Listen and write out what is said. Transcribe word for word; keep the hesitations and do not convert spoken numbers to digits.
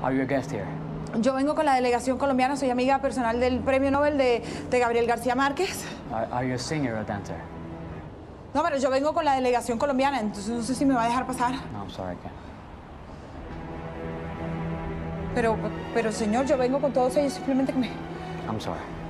Are you a guest here? Yo vengo con la delegación colombiana, soy amiga personal del premio Nobel de, de Gabriel García Márquez. Are, are you a singer or a dancer? No, pero yo vengo con la delegación colombiana, entonces no sé si me va a dejar pasar. No, I'm sorry, I can't. Pero, pero señor, yo vengo con todos ellos, simplemente que me... I'm sorry.